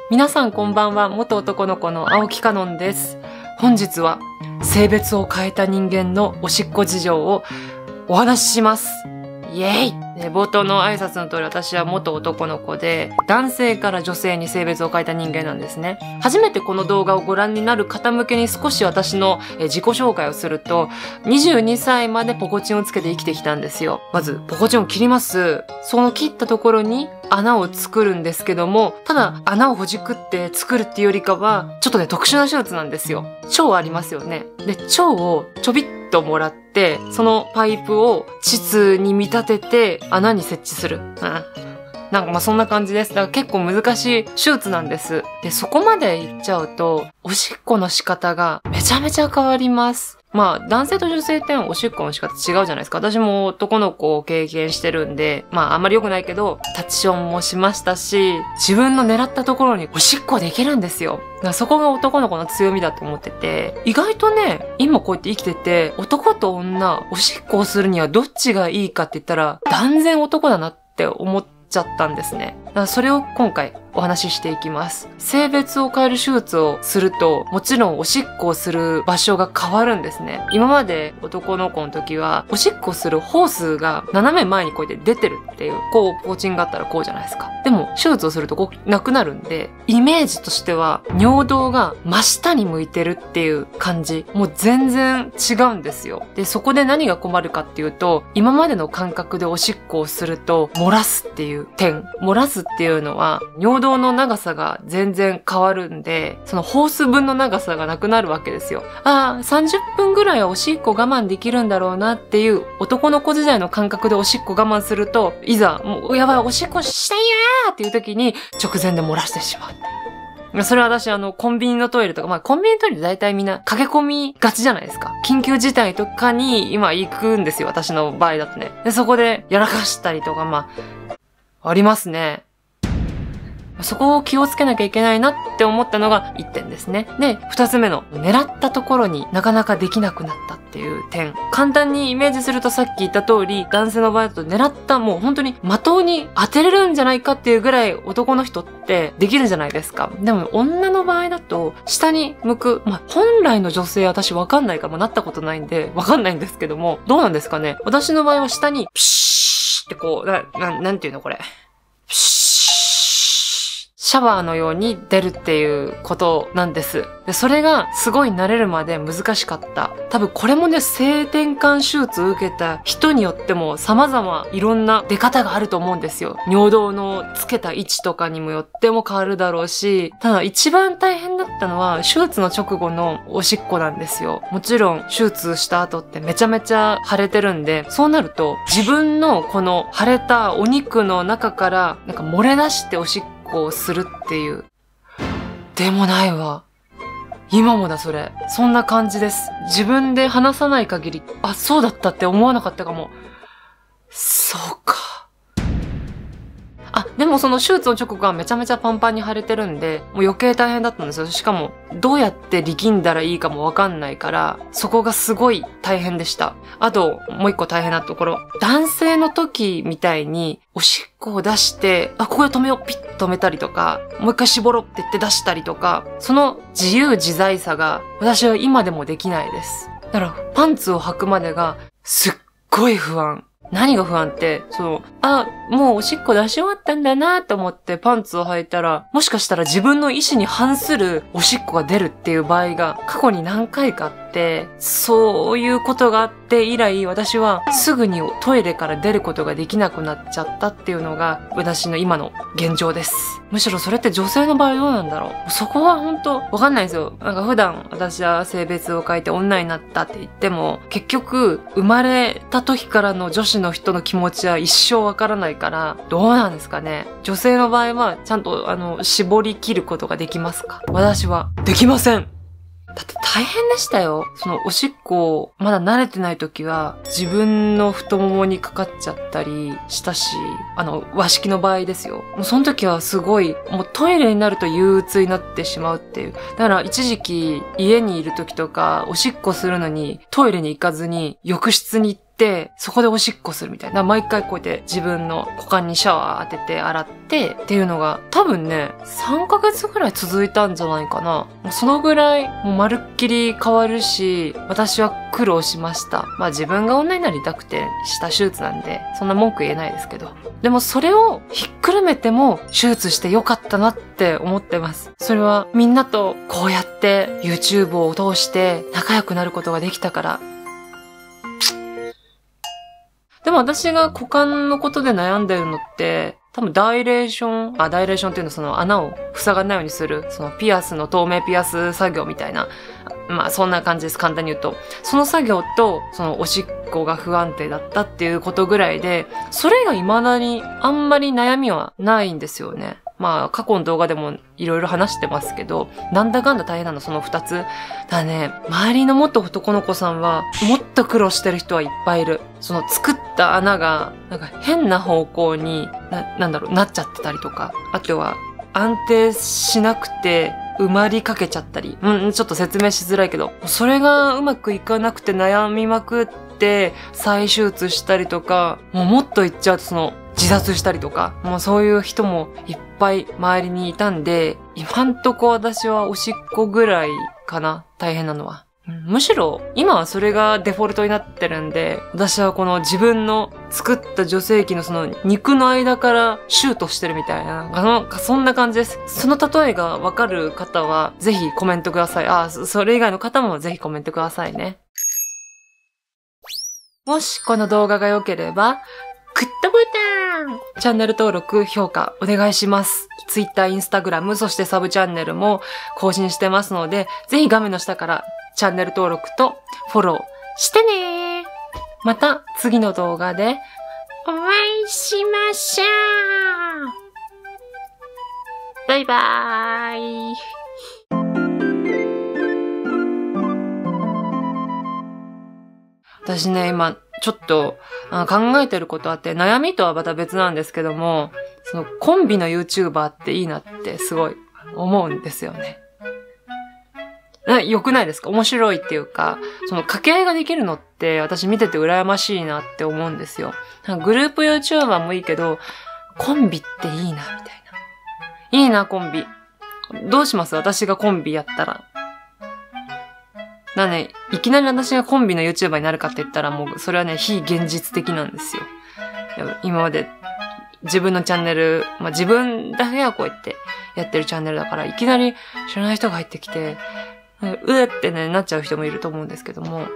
皆さんこんばんは。元男の子の青木かのんです。本日は性別を変えた人間のおしっこ事情をお話しします。イエイ！冒頭の挨拶の通り、私は元男の子で、男性から女性に性別を変えた人間なんですね。初めてこの動画をご覧になる方向けに少し私の自己紹介をすると、22歳までポコチンをつけて生きてきたんですよ。まず、ポコチンを切ります。その切ったところに穴を作るんですけども、ただ穴をほじくって作るっていうよりかは、ちょっとね、特殊な手術なんですよ。腸ありますよね。で、腸をちょびっともらって、そのパイプを膣に見立てて穴に設置する。なんかそんな感じです。だから結構難しい手術なんです。で、そこまで言っちゃうと、おしっこの仕方がめちゃめちゃ変わります。男性と女性っておしっこの仕方違うじゃないですか。私も男の子を経験してるんで、あんまり良くないけど、タッチションもしましたし、自分の狙ったところにおしっこできるんですよ。そこが男の子の強みだと思ってて、意外とね、今こうやって生きてて、男と女、おしっこをするにはどっちがいいかって言ったら、断然男だなって思っちゃったんですね。だからそれを今回お話ししていきます。性別を変える手術をすると、もちろんおしっこをする場所が変わるんですね。今まで男の子の時は、おしっこするホースが斜め前にこうやって出てるっていう、こうポーチンがあったらこうじゃないですか。でも手術をするとこうなくなるんで、イメージとしては尿道が真下に向いてるっていう感じ。もう全然違うんですよ。で、そこで何が困るかっていうと、今までの感覚でおしっこをすると漏らすっていう点。漏らすっていうのは尿道の長さが全然変わるんで、そのホース分の長さがなくなるわけですよ。30分ぐらいはおしっこ我慢できるんだろうなっていう男の子時代の感覚でおしっこ我慢すると、いざもうやばいおしっこしたいやーっていう時に直前で漏らしてしまう。それは私コンビニのトイレとか、コンビニのトイレ大体みんな駆け込みがちじゃないですか。緊急事態とかに今行くんですよ、私の場合だとね。で、そこでやらかしたりとか、ありますね。そこを気をつけなきゃいけないなって思ったのが1点ですね。で、2つ目の狙ったところになかなかできなくなったっていう点。簡単にイメージするとさっき言った通り、男性の場合だと狙ったもう本当に的に当てれるんじゃないかっていうぐらい男の人ってできるじゃないですか。でも女の場合だと下に向く。本来の女性私わかんないからなったことないんでわかんないんですけども、どうなんですかね。私の場合は下にピシーってこう、なんていうのこれ。ピシーシャワーのように出るっていうことなんです。で、それがすごい慣れるまで難しかった。多分これもね、性転換手術を受けた人によっても様々いろんな出方があると思うんですよ。尿道のつけた位置とかにもよっても変わるだろうし、ただ一番大変だったのは手術の直後のおしっこなんですよ。もちろん手術した後ってめちゃめちゃ腫れてるんで、そうなると自分のこの腫れたお肉の中から漏れ出しておしっこをするっていう。でもないわ。今もだそれ。そんな感じです。自分で話さない限り、そうだったって思わなかったかも。そうか。でもその手術の直後はめちゃめちゃパンパンに腫れてるんで、もう余計大変だったんですよ。しかも、どうやって力んだらいいかもわかんないから、そこがすごい大変でした。あと、もう一個大変なところ。男性の時みたいに、おしっこを出して、ここで止めよう、ピッと止めたりとか、もう一回絞ろうって言って出したりとか、その自由自在さが、私は今でもできないです。だから、パンツを履くまでが、すっごい不安。何が不安って、もうおしっこ出し終わったんだなと思ってパンツを履いたら、もしかしたら自分の意思に反するおしっこが出るっていう場合が過去に何回かあって、そういうことがあって以来、私はすぐにトイレから出ることができなくなっちゃったっていうのが私の今の現状です。むしろそれって女性の場合どうなんだろう。そこは本当わかんないですよ。普段私は性別を変えて女になったって言っても、結局生まれた時からの女子の人の気持ちは一生わからないから、どうなんですかね。女性の場合はちゃんと絞り切ることができますか？私はできません。だって大変でしたよ。そのおしっこまだ慣れてない時は自分の太ももにかかっちゃったりしたし、和式の場合ですよ。もうその時はすごい、もうトイレになると憂鬱になってしまうっていう。だから一時期家にいる時とかおしっこするのにトイレに行かずに浴室に行って、そこでおしっこするみたいな。毎回こうやって自分の股間にシャワー当てて洗ってっていうのが多分ね、3ヶ月ぐらい続いたんじゃないかな。もうそのぐらい、もうまるっきり変わるし、私は苦労しました。まあ自分が女になりたくてした手術なんで、そんな文句言えないですけど。でもそれをひっくるめても手術してよかったなって思ってます。それはみんなとこうやって YouTube を通して仲良くなることができたから。でも私が股間のことで悩んでるのって、多分ダイレーションっていうのはその穴を塞がないようにする、そのピアスの透明ピアス作業みたいな。まあそんな感じです。簡単に言うと。その作業と、そのおしっこが不安定だったっていうことぐらいで、それが未だにあんまり悩みはないんですよね。まあ過去の動画でもいろいろ話してますけど、なんだかんだ大変なのその2つ。だね、周りの元男の子さんはもっと苦労してる人はいっぱいいる。その作った穴がなんか変な方向になっちゃってたりとか、あとは安定しなくて埋まりかけちゃったり、ちょっと説明しづらいけど、それがうまくいかなくて悩みまくって再手術したりとか、もっと言っちゃうとその自殺したりとか、もうそういう人もいっぱい周りにいたんで、今んとこ私はおしっこぐらいかな、大変なのは。むしろ今はそれがデフォルトになってるんで、私はこの自分の作った女性器のその肉の間からシュートしてるみたいな、そんな感じです。その例えがわかる方はぜひコメントください。それ以外の方もぜひコメントくださいね。もしこの動画が良ければ、グッドボタン、チャンネル登録、評価お願いします。Twitter、Instagram、そしてサブチャンネルも更新してますので、ぜひ画面の下からチャンネル登録とフォローしてねー。また次の動画でお会いしましょう。バイバーイ。私ね、今、ちょっと考えてることあって、悩みとはまた別なんですけども、そのコンビの YouTuber っていいなってすごい思うんですよね。良くないですか？面白いっていうか、その掛け合いができるのって私見てて羨ましいなって思うんですよ。グループ YouTuber もいいけど、コンビっていいな、みたいな。いいな、コンビ。どうします？私がコンビやったら。いきなり私がコンビの YouTuber になるかって言ったらもう、それはね、非現実的なんですよ。今まで自分のチャンネル、自分だけがこうやってやってるチャンネルだから、いきなり知らない人が入ってきて、ってね、なっちゃう人もいると思うんですけども、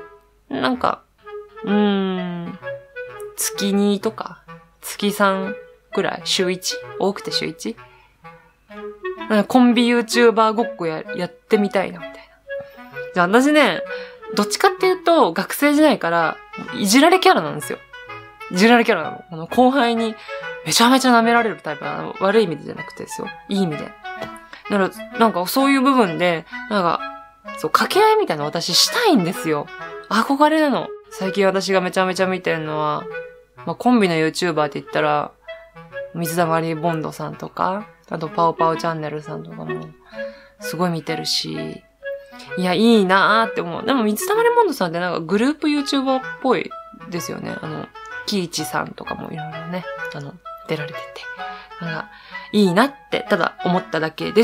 月2とか、月3くらい、週 1？ 多くて週 1？ コンビ YouTuber ごっこやってみたいな、みたいな。じゃあ私ね、どっちかっていうと、学生時代から、いじられキャラなんですよ。いじられキャラなの。後輩に、めちゃめちゃ舐められるタイプなの。悪い意味でじゃなくてですよ。いい意味で。だから、そういう部分で、掛け合いみたいなの私したいんですよ。憧れなの。最近私がめちゃめちゃ見てるのは、コンビの YouTuber って言ったら、水溜りボンドさんとか、あとパオパオチャンネルさんとかも、すごい見てるし、いや、いいなーって思う。でも水溜りボンドさんってグループ YouTuber っぽいですよね。キイチさんとかもいろいろね、出られてて。いいなって、ただ思っただけです。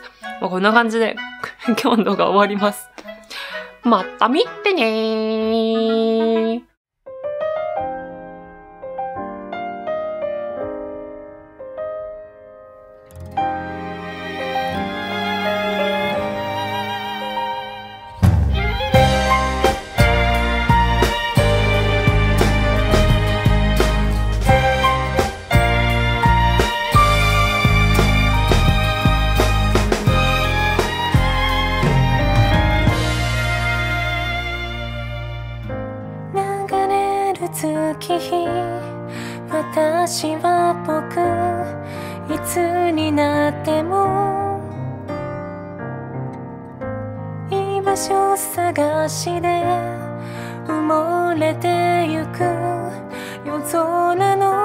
こんな感じで、今日の動画終わります。また見てねー。 月日、私は僕、いつになっても居場所探しで埋もれてゆく夜空の